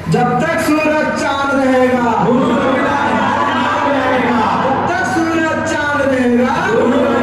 जब तक सूरज चांद रहेगा, गुरु के बिना जहां रहेगा। जब तक सूरज चांद रहेगा, गुरु